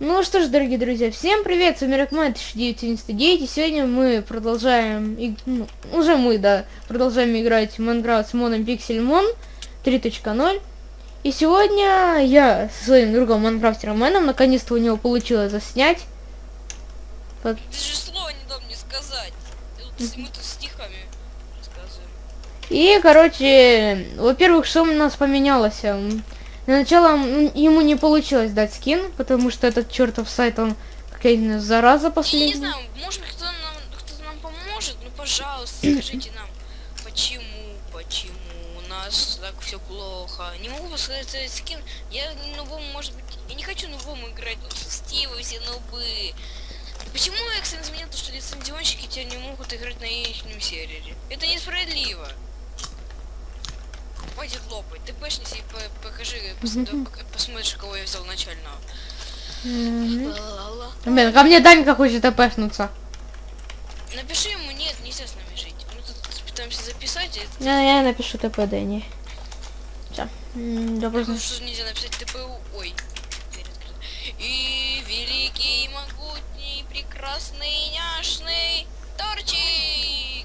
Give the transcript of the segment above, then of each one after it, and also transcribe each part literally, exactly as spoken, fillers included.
Ну что ж, дорогие друзья, всем привет, с вами Ракман тысяча девятьсот семьдесят девять, и сегодня мы продолжаем, и, ну, уже мы, да, продолжаем играть в Майнкрафт с модом Pixelmon три точка ноль. И сегодня я со своим другом Майнкрафтером Мэном, наконец-то у него получилось заснять. Под... Ты же слова не дал мне сказать. Мы тут стихами рассказываем. И, короче, во-первых, что у нас поменялось? Сначала ему не получилось дать скин, потому что этот чертов сайт, он какая-то зараза последняя. Я не знаю, может быть кто-то нам, кто нам поможет, ну пожалуйста, скажите нам, почему, почему у нас так все плохо. Не могу сказать скин, я новому, может быть, я не хочу новому играть, ну Стивы все нубы. Почему я, кстати, заметил, что лицензионщики теперь не могут играть на их сервере? Это несправедливо. Хватит лопать. Ты пэшнись и покажи, посмотришь, кого я взял начального. Блин, ко мне Данька хочет опэшнуться. Напиши ему, нет, нельзя с нами жить. Мы тут пытаемся записать. Это... Я, я напишу ТП Дани. Все. Да, просто... Что нельзя написать ТП? Ой. И великий, могутний, прекрасный, няшный торчик.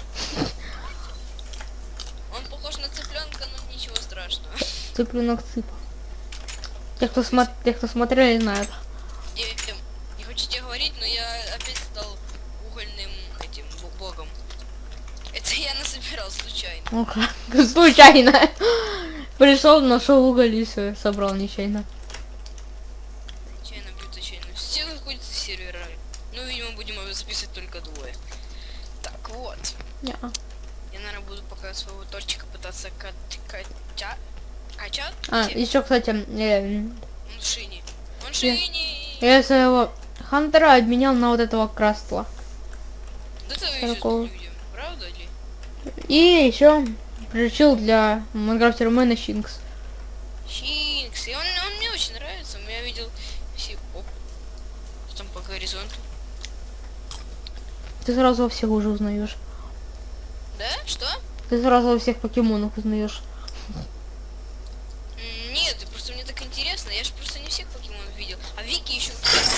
Он похож на цыпленка, но ничего страшного. Цыпленок цыпа. Те, кто, смо... Те, кто смотрели, знают. Я, я, не хочу тебе говорить, но я опять стал угольным этим богом. Это я насобирал случайно. Ну-ка, случайно. Пришел, нашел уголь и все, собрал нечаянно. Нечаянно бьют, нечаянно. Все выходят из сервера. Ну, видимо, будем записывать только двое. Так, вот. Yeah. Я, наверное, буду пока своего торчика пытаться качать. Качать? А, еще, кстати, э... он в шине. Он в шине. Я своего Хантера обменял на вот этого Крастла. Да ты видишь, правда ли? И еще приручил для Майнкрафтера Мэна Шинкс. Шинкс. И он, он мне очень нравится. Я видел все... Оп. Что там по горизонту? Ты сразу во всех уже узнаешь. Да? Что? Ты сразу во всех покемонах узнаешь. Нет, просто мне так интересно. Я же просто не всех покемонов видел. А Вики еще...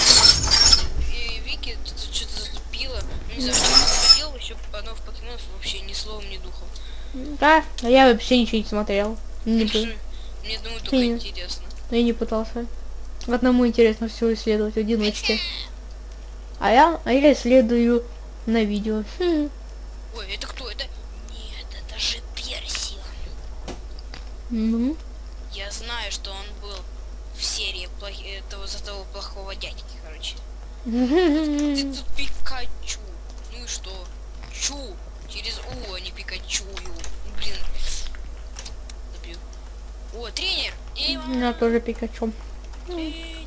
И Вики что-то затупила. Не знаю, что она делала, еще одно в покемонов вообще ни словом, ни духом. Да, а я вообще ничего не смотрел. Не ну, мне думаю, только и интересно. Я не пытался. Одному интересно все исследовать в одиночке. А я, а я исследую на видео. Ой, это кто? Это... Нет, это же Персил. Mm-hmm. Я знаю, что он был в серии плох... этого за того плохого дядьки, короче. Mm-hmm. Ты тут Пикачу. Ну и что? Чу. Через У, а не Пикачу. Блин. Забью. О, тренер. Иван. Я тоже Пикачу. Тренер.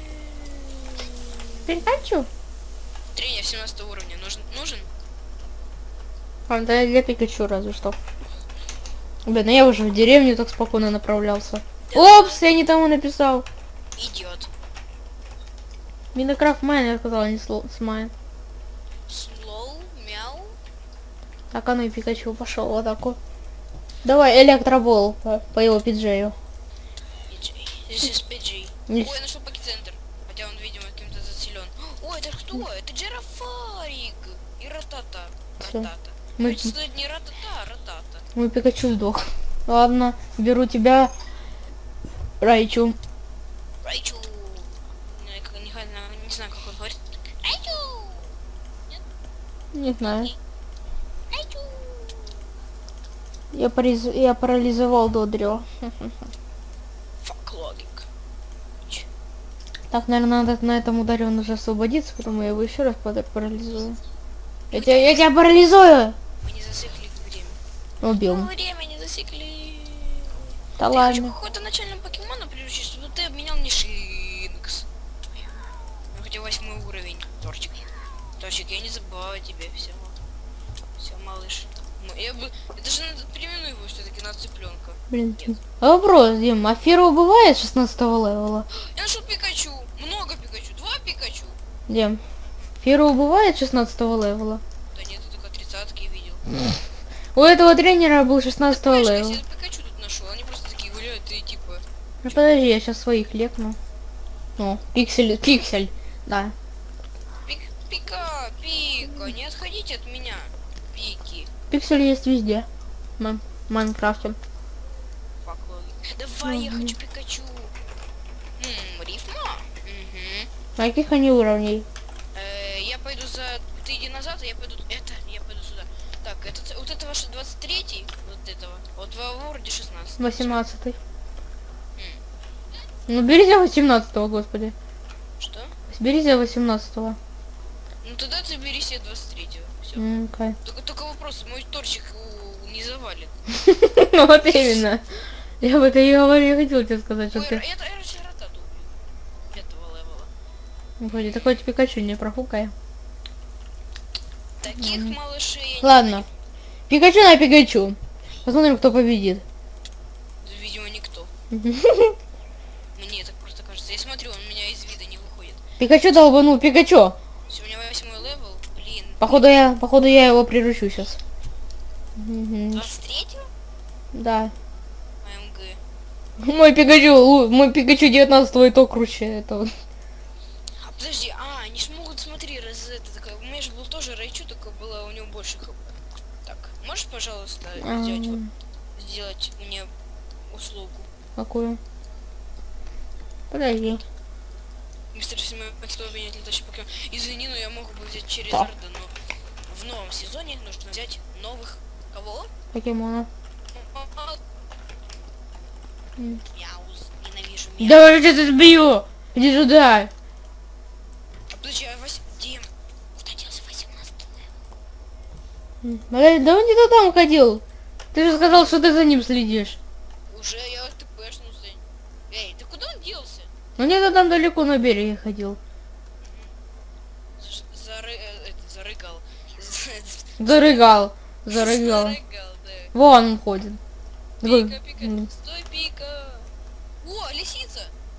Пикачу. Тренер семнадцатого уровня нужен? нужен? А, да, для Пикачу разве что. Блин, я уже в деревню так спокойно направлялся. Да. Опс, я не тому написал. Идет. Минокрафт Майн, я сказала, не слоу, с Майн. Слоу, мяу. Так, оно и Пикачу пошел вот такой. Давай, электробол по, по его пиджею. Пиджей. Здесь пиджей. Ой, я нашел покицентр. Хотя он, видимо, каким-то зацелен. Ой, это кто? Это Джерафарик. И Ратата. Ратата. Мы... Хочется сказать не Ратата, а Ратата. Мой Пикачу сдох. Ладно, беру тебя, Райчу. Райчу. Не, не, не, не знаю, как он говорит. Райчу. Нет? Не знаю. Райчу. Я, париз... я парализовал Додрио. Фак логик. Так, наверное, надо на этом ударе он уже освободиться, потому я его еще раз парализую. Я тебя, я тебя парализую! Мы не засекли время. Убил. Мы время не засекли. Да я ладно. хочу какого-то начального покемона приручить, чтобы ты обменял мне Шинкс. Ну, хотя восьмой уровень. Торчик. Торчик, я не забываю тебе. Все. Все, малыш. Я бы... Я даже перемену его все-таки на цыпленка. Блин. А вопрос, Дим, а Феро бывает шестнадцатого левела? Я нашел Пикачу. Много Пикачу. Два Пикачу. Дим, Феро бывает шестнадцатого левела? Да нет, я только тридцатки видел. У этого тренера был шестнадцатого левела. Я Пикачу тут нашел. Они просто такие гуляют и типа... Ну подожди, я сейчас своих лекну. О, пиксель, пиксель, да. Пик, пика, пика, не отходите от меня. Пики. Пиксель есть везде. В Майнкрафте. Фак логик. Давай, я хочу Пикачу. М, рифма? Угу. На каких они уровней? Э, я пойду за... Ты иди назад, а я пойду... Это, я пойду сюда. Так, этот, вот это ваш двадцать третий, вот этого. Вот в вроде шестнадцать. восемнадцатый. Ну берите восемнадцатого, господи. Что? Берите восемнадцатого. Ну тогда ты бери себе двадцать третьего. Все. Mm, okay. Только, только вопрос, мой торчик у, не завалит. Ну вот именно. Я бы это и говорю, я хотел тебе сказать, что Ой, ты... это, это Ротату убил. Этого левела. Вроде такой Пикачу не профукай. Таких mm. малышей... Ладно. Пикачу на Пикачу. Посмотрим, кто победит. Видимо, никто. Мне так просто кажется. Я смотрю, он у меня из вида не выходит. Пикачу долбанул Пикачу. Все, у меня восьмой левел. Блин. Походу я, походу я его приручу сейчас. двадцать третьего? Да. АМГ. Мой Пикачу, мой Пикачу девятнадцатого и то круче этого. А подожди, а, они ж могут, смотри, раз это такая. У меня же был тоже Райчу, только было у него больше хп. Так, можешь, пожалуйста, сделать, вот, сделать мне услугу? Какую? Подожди. Мистер Симон, кто обменять летающий покемон. Извини, но я мог бы взять через Да. Арда, но в новом сезоне нужно взять новых кого? Покемона. Мяуз, ненавижу мяуз. Да я тебя сбью! Иди сюда! А подожди, а Вась... Дим, куда делся восемнадцатый? Да, да он где-то там ходил. Ты же сказал, что ты за ним следишь. Уже я тпшнулся. Эй, ты куда он делся? Ну где-то там далеко на береге ходил. За, зары... э, это, зарыгал. Зарыгал. Зарыгал. Зарыгал, да. Вон он ходит. Пика, пика, стой, пика. О, лисица.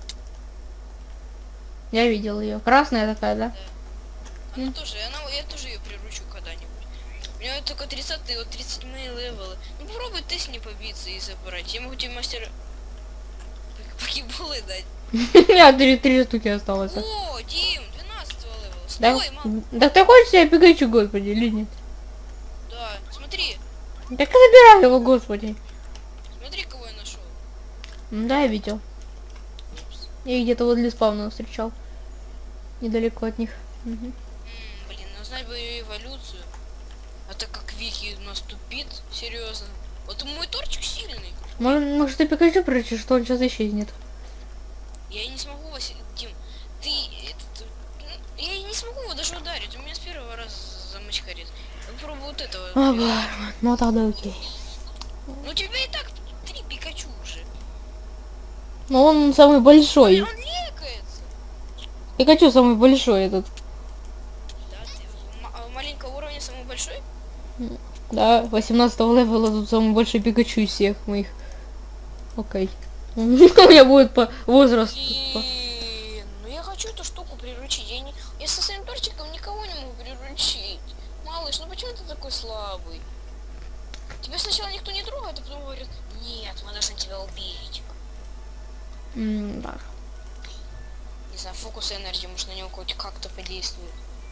Я видел ее. Красная такая, да? Да. Она тоже, она, я тоже ее приручу когда-нибудь. У меня вот только тридцатый, вот тридцать седьмые левелы. Ну попробуй ты с ней побиться и забрать. Я могу тебе мастер покеболы дать. У меня три, три штуки осталось. О, Дим, двенадцатого левела. Да? Стой, мам. Да ты хочешь себе Пикачу, господи, или нет? Да, смотри. Так забирай его, господи. Смотри, кого я нашел. Да, я видел. Я их где-то возле спавна встречал. Недалеко от них. Угу. М, блин, ну знать бы ее эволюцию. А так как Вики наступит, серьезно. Вот мой торчик сильный. Может, может ты Пикачу приручишь, что он сейчас исчезнет. Я не смогу вас, Дим, ты, этот, ну, я не смогу его даже ударить, у меня с первого раза замочкарит. Попробуй вот этого. О, боже, ну тогда окей. Ну у тебя и так три Пикачу уже. Но он самый большой. Он лекается. Пикачу самый большой этот. Да, ты м- маленького уровня самый большой? Да, восемнадцатого левела тут самый большой Пикачу из всех моих. Окей. У меня будет по возрасту. Блин, ну я хочу эту штуку приручить. Я, не, я со своим торчиком никого не могу приручить. Малыш, ну почему ты такой слабый? Тебя сначала никто не трогает, а потом говорят, нет, мы должны тебя убить. М, да. Не знаю, фокус энергии, может на него хоть как-то подействует.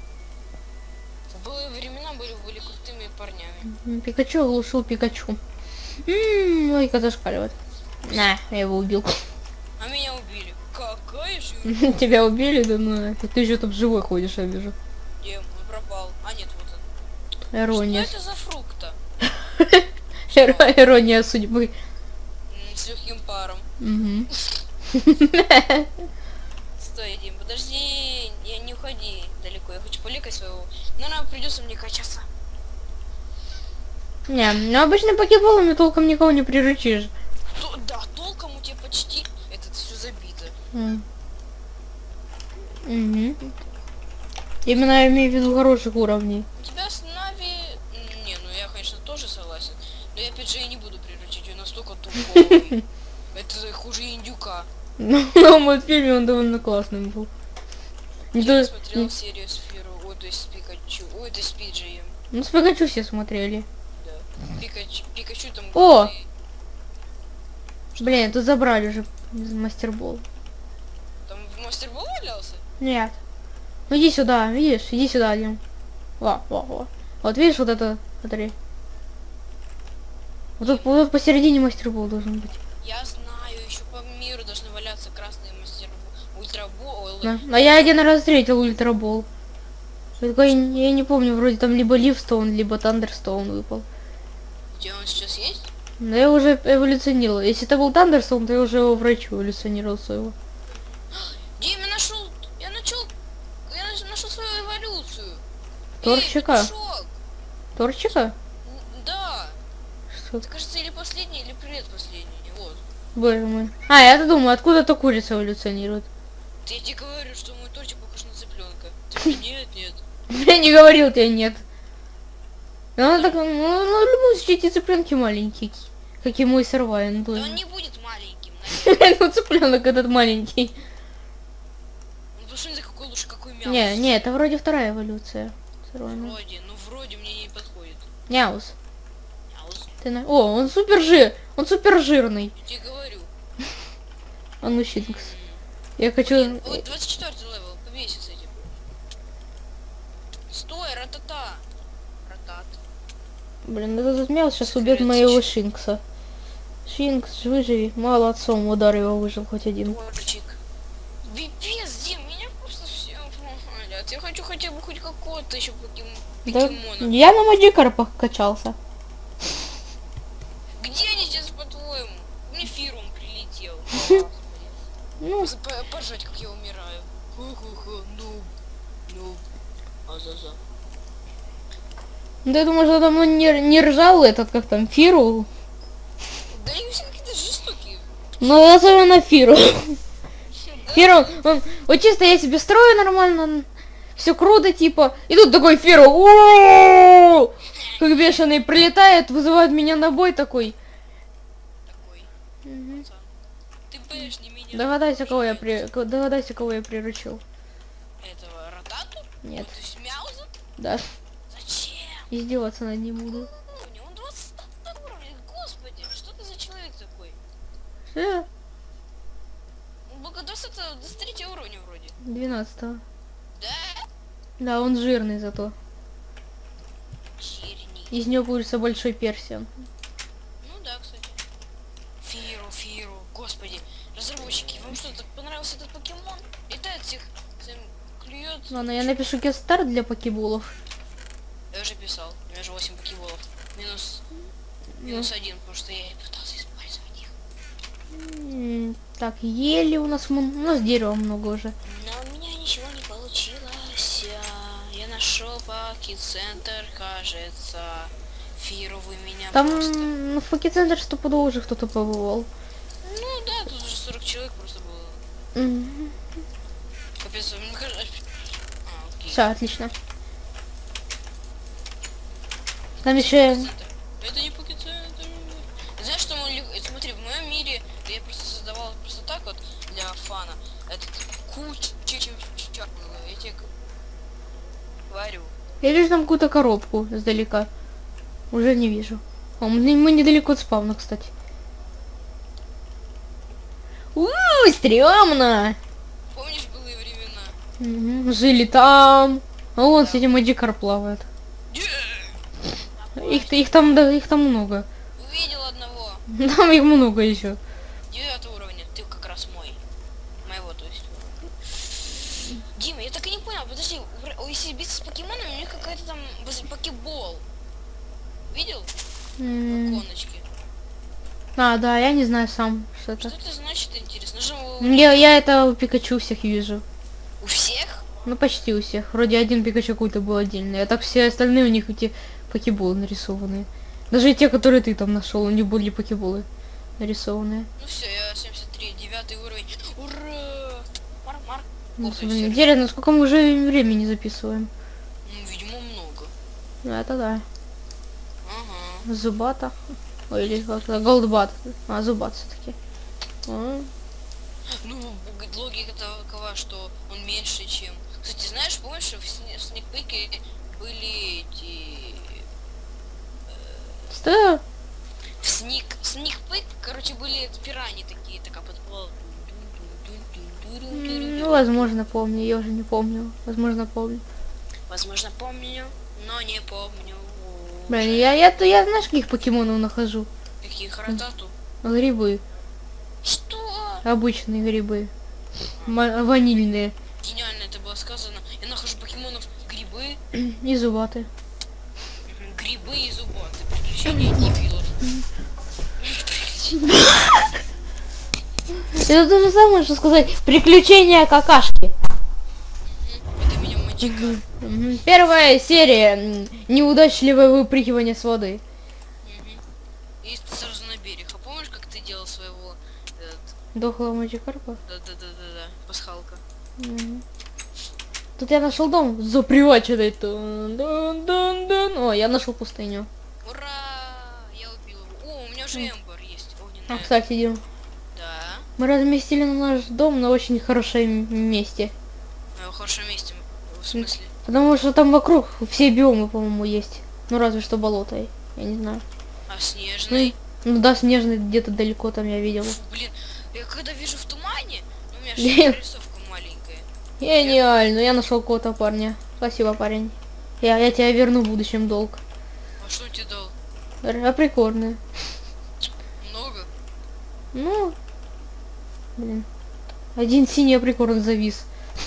В былые времена были, были крутыми парнями. М, Пикачу оглушил Пикачу. М, Ой, как зашкаливает. На, я его убил. А меня убили. Какая же? Тебя убили, да ну ты еще там живой ходишь, я вижу. Где? Он пропал. А нет, вот он. Ирония. Что это за фрукта? Иро- Ирония судьбы. М, с легким паром. Мгм. Стой, Дим, подожди, я не уходи далеко, я хочу поликать своего. Наверное, придется мне качаться. Не, ну обычно покеболами толком никого не приручишь. То- да, толком у тебя почти это все забито. М. Мгм. Именно я имею в виду хороших уровней. У тебя с Нави... м, Не, ну я, конечно, тоже согласен. Но я опять же и не буду приручить, ее настолько тупой. Это хуже индюка. Ну, в мультфильме он довольно классным был. Не Я то- смотрел не- серию Сферу, ой, то есть с Пикачу, ой, то есть с Пиджием. Ну, с Пикачу все смотрели. Да. Пикачу, Пикачу там... О! главный- Блин, тут забрали уже мастербол. Там в мастер Бо валялся? Нет. Ну иди сюда, видишь? Иди сюда, Дим. Во, во, во. Вот видишь вот это, смотри. Вот тут, вот тут посередине мастер Бо должен быть. Я знаю, еще по миру должны валяться красные мастер Бо. Ультра Бо. Да. А я один раз встретил ультрабол. Только я, я не помню, вроде там либо Ливстоун, либо Тандерстоун выпал. Где он сейчас есть? Но я уже эволюционировал. Если это был Тандерстоун, то я уже его врачу эволюционировал своего. Дим, я нашел, я начал, я наш- нашел свою эволюцию. Торчика? Эй, петушок. Торчика? Н- Да. Что? Это, кажется, или последний, или предпоследний. Вот. Боже мой. А, я-то думаю, откуда-то курица эволюционирует. Я тебе говорю, что мой торчик похож на цыпленка. Ты мне нет, нет. Я не говорил тебе нет. Она так, ну, ну, в любом случае, эти цыпленки маленькие. Как и мой Сарвайн. Да он не будет маленьким, наверное. Ну, цыпленок этот маленький. Ну посмотри, какой лучше, какой мяус. Не, не, это вроде вторая эволюция. Сарвайна. Вроде, ну вроде мне не подходит. Няус. Мяус. Ты на... О, он супер жир. Он супер жирный. Я тебе говорю. А ну, Щинкс. Я хочу... Блин, вот двадцать четвёртый левел, побейся с этим. Стой, ратата. Ратат. Блин, этот мяус сейчас убьет моего Шинкса. Шинкс, выживи. Молодцом, удар его выжил хоть один. Торчик. Пипец, Дим, меня просто все помогали. Я хочу хотя бы хоть какого-то еще покем... Да, покемона. я на Магикарпах качался. Где они сейчас, по-твоему? Мне фирум прилетел. Ну, Господи. Поржать, как я умираю. Ху-ху-ху, нуб. Нуб. Азаза. да я думаю, что там он не, не ржал этот, как там, Фиру. Да они все какие-то жестокие. Ну, особенно Фиру. Да? Фиру, он, вот чисто я себе строю нормально, все круто, типа. И тут такой Фиру, «О-о-о!» как бешеный, прилетает, вызывает меня на бой такой. Такой. Мгм. Пацан. Ты бэш не меня. Догадайся, кого я при... ко- Догадайся, кого я приручил. Этого Ратату? Нет, То есть Мяуза? да. Зачем? Издеваться над ним буду. У него двадцать уровень. Господи, что ты за человек такой? Э, Он только двадцатого, двадцать третьего уровня вроде. двенадцатого. Да? Да, он жирный зато. Жирний. Из него получится большой персиан. Ну да, кстати. Фиру, Фиру. Господи, разработчики, вам что, так понравился этот покемон? Летает всех, всем клюет. Ладно, я напишу кест-старт для покеболов. Я уже писал. У меня же восемь покеболов. Минус... Минус один, потому что я пытался использовать их. М, Так, ели у нас, мон- у нас дерева много уже. Но у меня ничего не получилось. Я нашел паки-центр, кажется. Фиру, вы меня Там просто... ну, в Поки-центре стопудово уже кто-то побывал. Ну да, тут уже сорок человек просто было. Мгм. Капец, мне кажется... А, окей. Все, отлично. Там еще... Центр. Это не паки-центр. Знаешь, что мы... лю- Смотри, в моем мире я просто создавал просто так вот для фана. Это куча чем было. Я тебе говорю. Я вижу там какую-то коробку издалека. Уже не вижу. А мы, мы недалеко от спавна, кстати. Ууу, стрёмно! Помнишь былые времена? Мгм, жили там. А вон с этим Магикар плавает. Их, их там, да, их там много. Увидел одного. Там их много еще. Девятого уровня. Ты как раз мой. Моего, то есть. Дима, я так и не понял. Подожди, у- если биться с покемоном, у них какая-то там баз- покебол. Видел? М, Коночки. А, да, я не знаю сам, что Что это. это значит, интересно? Же у, Я, я это у Пикачу всех вижу. у всех? Ну, почти у всех. Вроде один Пикачу какой-то был отдельный. А так все остальные у них эти покеболы нарисованные. Даже те, которые ты там нашел, у них были покеболы нарисованные. Ну все, я семьдесят три, девятый уровень. Ура! Марк, Марк. Ну, Ох, и блин, всё. интересно, сколько мы уже времени записываем? Ну, видимо, много. Ну, это да. Ага. Зубата. Ой, или как-то Голдбат. А, Зубат все-таки. А, Ну, г- логика такова, что он меньше, чем... Кстати, знаешь, помнишь, что в Сни- Сникпике были эти... Что? В Сник... Сникпик, короче, были пирани такие, такая подплава. Ну, возможно, помню, я уже не помню. Возможно, помню. Возможно, помню, но не помню. Блин, я, я, я, я знаешь, каких покемонов нахожу? Каких ратату? Грибы. Что? Обычные грибы. Ма- ванильные. Гениально это было сказано. Я нахожу покемонов грибы. И зубаты. Грибы и зубаты. Приключения дебилов. Это то же самое, что сказать приключения какашки. Это меня мальчика. Мгм. Первая серия. м, Неудачливое выпрыгивание с воды. И ты сразу на берег. А помнишь, как ты делал своего... этот, Дохлого мочекарпа. Да-да-да-да-да. Пасхалка. Мгм. Тут я нашел дом заприваченный. Тун-дун-дун-дун. О, я нашел пустыню. Ура! Я убил его. О, у меня уже эмбер есть. А, Огненная. кстати, Дим, Да. мы разместили наш дом на очень хорошем месте. На хорошем месте. В смысле? Потому что там вокруг все биомы, по-моему, есть. Ну, разве что болото, я не знаю. А снежный? Ну да, снежный где-то далеко там я видел. Фу, блин. Я когда вижу в тумане, ну, у меня же Блин. рисовка маленькая. Гениально, я нашел какого-то парня. Спасибо, парень. Я, я тебя верну в будущем долг. А что он тебе дал? Р- А прикольно. Много? Ну, блин. Один синий прикорн завис.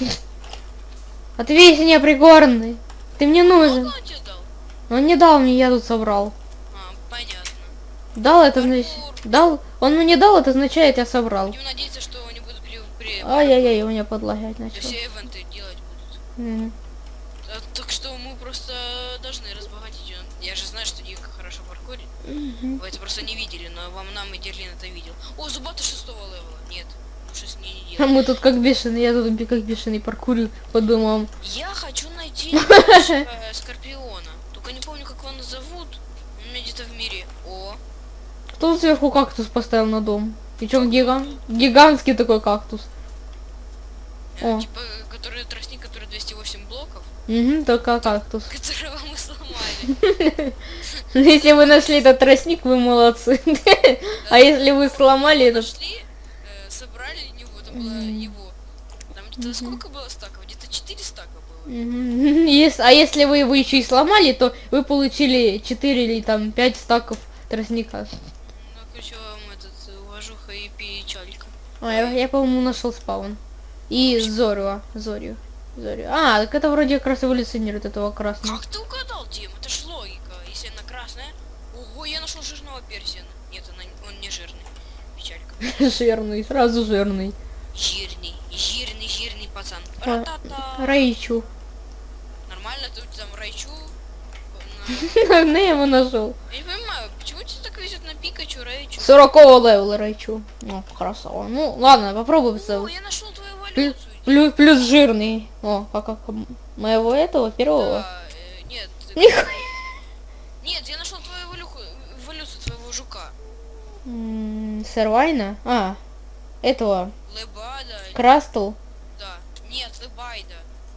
А ты весь не прикорный. Ты мне нужен. Много он тебе дал? Он не дал мне, я тут собрал. А, понятно. Дал, это значит... Паркур. Дал? Он мне дал, это означает, я собрал. Будем надеяться, что не будут при... при... Ай-яй-яй, у меня подлагать Да начал. все ивенты делать будут. Мгм. А, так что мы просто должны разбогатеть. Я же знаю, что Дика хорошо паркурит. Мгм. Вы это просто не видели, но вам нам и Дерлин это видел. О, зубаты шестого левела. Нет, лучше с ней не А делать. мы тут как бешеные, я тут би- как бешеный паркурю по домам. Я хочу найти э, Скорпиона. Только не помню, как его зовут. Он у меня где-то в мире. О, Кто сверху кактус поставил на дом? Причем гиган... гигантский такой кактус. э, О. типа, который тростник, который двести восемь блоков, Угу, только кактус. которого мы сломали. Если вы нашли этот тростник, вы молодцы. А если вы сломали этот... Нашли, э, собрали его, там было его. Там где-то сколько было стаков? Где-то четыре стака было. Мгм. Ес- А если вы его еще и сломали, то вы получили четыре или там пять стаков тростника. Ну, короче, вам этот э, уважуха и печалька. А, я, я, по-моему, нашел спаун. И Зорю. Зорю. Зорю. А, так это вроде как раз эволюционирует этого красного. Как ты угадал, Дим? Это ж логика. Если она красная. Ого, я нашел жирного персия. Нет, она, он не жирный. Печалька. Жирный, сразу жирный. Жирный, жирный, жирный пацан. А, Ра-та-та. Райчу. Нормально, тут там Райчу. На на- его нашел. Я не понимаю, почему тебе так везет на Пикачу, Райчу? сорокового левела Райчу. Ну, красава. Ну, ладно, попробуем. О, я нашел твою Плюс, эволюцию. плюс, плюс жирный. О, как, как моего этого первого. Да, э, нет. ты- Нихуя. Нет, я нашел твою эволюцию, эволюцию твоего жука. М, Сервайна? А, этого. Лебада. Крастл. Да. Нет, Лебайда.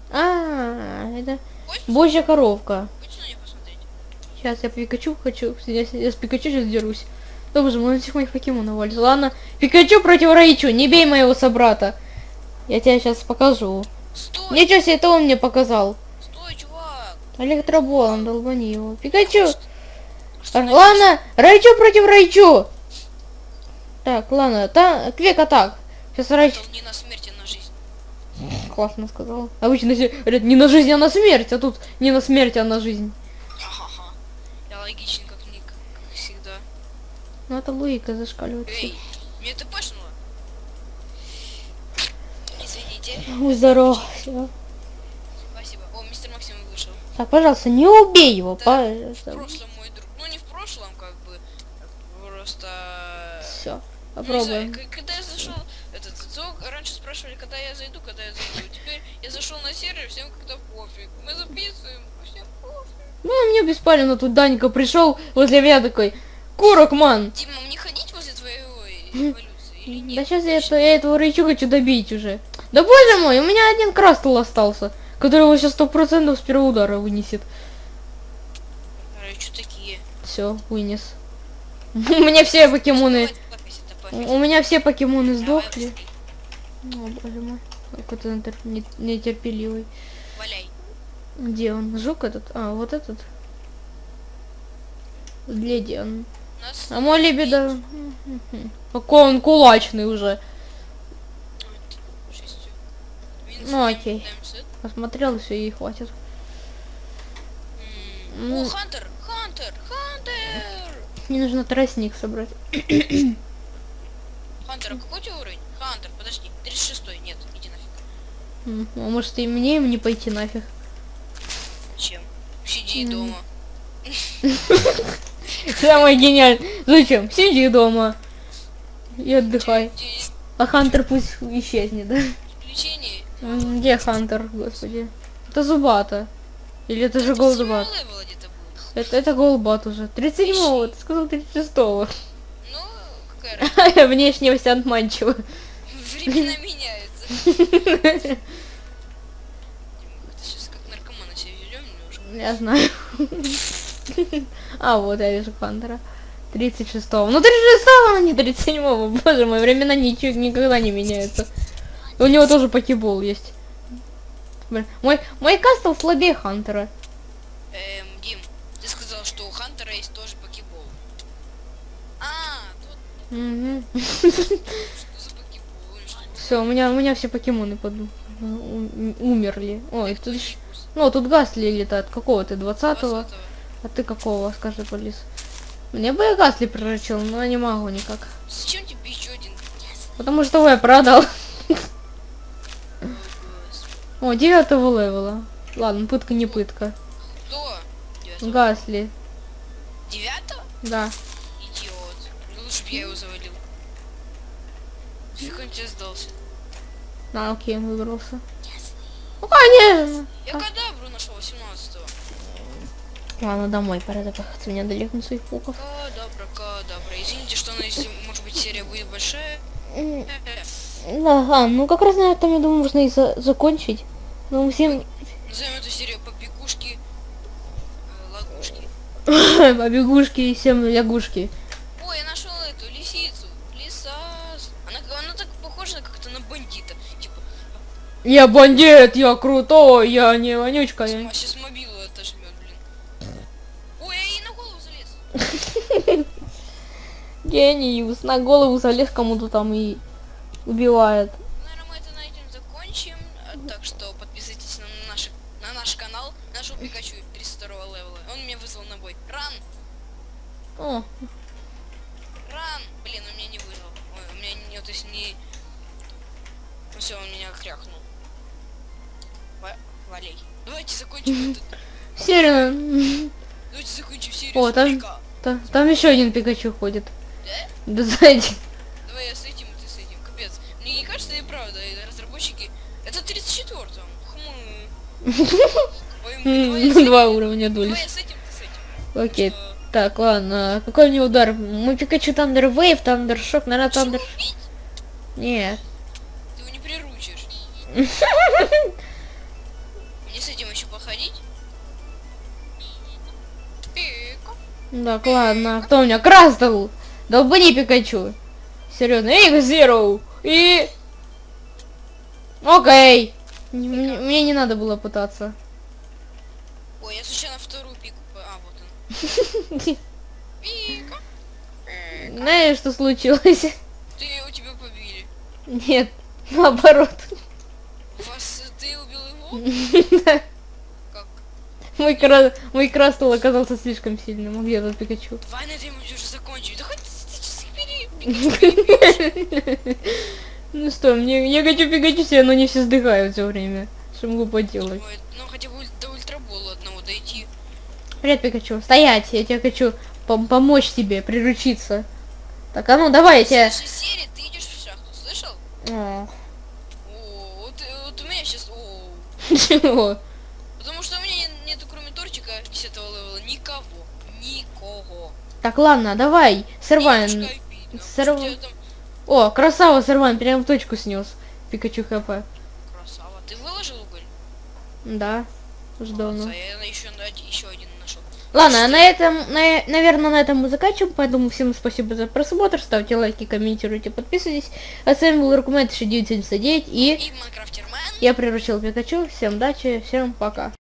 А, это Хочешь, божья коровка. хочешь на нее посмотреть? Сейчас я Пикачу хочу. Я, с- я с Пикачу сейчас дерусь. Да боже мой, он всех моих покемонов валит. Ладно, Пикачу против Райчу. Не бей моего собрата. Я тебе сейчас покажу. Стой! Ничего себе, это он мне показал. Стой, чувак! Электроболом, долбани его. Пикачу. Что А, ты ладно, Райчу против Райчу. Так, ладно, та, квек атак. Сейчас Райчу. делаешь? Не на смерть, а на жизнь. Классно сказал. Обычно все говорят не на жизнь, а на смерть, а тут не на смерть, а на жизнь. Ха-ха-ха. Я логичен, как, не, как, как всегда. Ну это логика зашкаливает. Эй, мне ты пошнула? Извините. Ой, здорово. Всё. Спасибо. О, мистер Максим вышел. Так, пожалуйста, не убей его, В пожалуйста. прошлом мой друг. Ну, не в прошлом, как бы. Просто... Все, Ну, не знаю, попробуем. к- когда я зашел, этот, то раньше спрашивали, когда я зайду, когда я зайду. Теперь я зашел на сервер, всем как-то пофиг. Мы записываем, всем пофиг. Ну, а мне беспалевно тут Данька пришел возле меня такой, Курокман. Дима, мне ходить возле твоей эволюции или Да нет? сейчас я, это, я этого Райчу хочу добить уже. Да боже мой, у меня один крастл остался, который его сейчас сто процентов с первого удара вынесет. Что такие? Все, вынес. У меня все покемоны... Давай, попись, это У пофиг. у меня все покемоны Давай сдохли. быстрей. О, боже мой. Какой-то натер- не- нетерпеливый. Валяй. Где он? Жук этот? А, вот этот. Леди он. Нас А мой лебеда... Мгм. Какой он кулачный уже. вот, шестью. Ну, окей. Таймсет. Посмотрел, и все, ей хватит. М, М. О, Хантер! Хантер! Хантер! Мне нужно тростник собрать. Хантер, а какой у тебя уровень? Хантер, подожди. тридцать шестой. Нет, иди нафиг. М, А может и мне им не пойти нафиг? Чем? Сиди М. дома. Самое гениальное. Зачем? Сиди дома. И отдыхай. Здесь А Хантер пусть исчезнет, да? приключение. М, Где Хантер, господи? Это Зубата. Или это же Голдбат? Левела где-то был. Это, это Голдбат уже. тридцать седьмого, ты сказал тридцать шестого. Ну, какая разница? Внешне все обманчиво. Времена меняются. Как-то сейчас как наркоманы себя ведем немножко. Я знаю. А, вот я вижу Хантера. тридцать шестого. Ну тридцать шестого, а не тридцать седьмого. Боже мой, времена ничего никогда не меняются. И у него тоже покебол есть. Блин, мой, мой кастл слабее Хантера. Эм, Дим, ты сказал, что у Хантера есть тоже покебол. А, тут Мгм. что за покебол? Он что, Все, у меня, у меня все покемоны под... у- умерли. Ой, тут еще... фикус? Ну, тут Гасли летает. Какого ты? двадцатого? двадцатого. А ты какого, скажи, полис? Мне бы я Гасли приручил, но я не могу никак. Зачем тебе еще один? Потому что его я продал. О, господи. О, девятого левела. Ладно, пытка не пытка. Кто? Девятого? Гасли, Девятого? да. Идиот. Ну, лучше бы я его завалил. Фиг он тебе сдался. На, окей, он выбрался. Ну, конечно. Я кадабру нашел восемнадцатого. Ладно, домой пора запахаться. Меня далеко на своих пуков. Кадабра, кадабра. Извините, что, ну, если, может быть, серия будет большая. М, Э-э. Да, а, ну как раз на этом, я думаю, можно и за- закончить. Ну, мы всем... Назовем эту серию побегушки, э, лагушки. Побегушки и всем лягушки. Ой, я нашел эту лисицу. Лиса. Она, она так похожа как-то на бандита. Типа, Я бандит, я крутой, я не вонючка. Я... сейчас мобилу отожмет, блин. Ой, я ей на голову залез. Гениус, на голову залез кому-то там и убивает. Наверное, мы это на этом закончим. А, Так что подписывайтесь на наш, на наш канал. Нашел Пикачу тридцать второго левела. Он меня вызвал на бой. Ран! О, Ран! Блин, он меня не вызвал. Ой, у меня не, то есть не... Ну все, он меня кряхнул. Ва- Валей. Давайте закончим этот... серия. Давайте закончим серию О, с там, Пика. та- там еще один Пикачу ходит. Да? Да сзади. Давай я с этим, и ты с этим. Капец. Мне не кажется, и правда, и разработчики... Это тридцать четвёртый. Хм. Ой, давай я с М, этим- Два уровня доли. Давай я с этим, ты с этим. Окей. Что, Так, ладно. Какой у него удар? Мой Пикачу Thunder Wave, Thunder Shock, наверное, чтобы Thunder... убить, Нет. ты его не приручишь. Мне с этим еще походить? Пика. Так, ладно. Кто у меня? Крастл! Долбани Пикачу. Серьезно. Эй, Зеро! И... Окей. Не- Мне, мне не надо было пытаться. Ой, я случайно вторую пику... по- А, вот он. Пика. Пика. Знаешь, что случилось? Ты, у тебя побили. Нет, наоборот. Вас... Ты убил его? Как? Мой, кра... Мой Крастл оказался слишком сильным. А где тут Пикачу? Давай на этом уже закончим. Да хоть ты сейчас бери. Пикачу перебьешь. Ну что, мне я хочу Пикачу себе, но не все сдыхают все время. Что могу поделать? Ой, ну хотя бы уль- до ультрабола одного дойти. Привет, Пикачу. Стоять, я тебе хочу пом- помочь тебе, приручиться. Так, а ну давай, я В тебе... следующей серии ты идешь в шахту, слышал? О, О, вот, э, вот у меня сейчас... О, чего? потому что у меня нет, нету кроме торчика десятого левела никого. Никого. Так, ладно, давай, Сервайн. Немножко обидно. Серв- Что у тебя там О, красава, Сервайн, прям в точку снес. Пикачу хп. красава. Ты выложил уголь? Да, жду. Ну. Молодца, я еще, еще один нашел. Ладно, а на этом, на, наверное, на этом мы заканчиваем, поэтому всем спасибо за просмотр, ставьте лайки, комментируйте, подписывайтесь. А с вами был Рукомет тысяча девятьсот девяносто девять и... И Майнкрафтермен. Я приручил Пикачу, всем удачи, всем пока.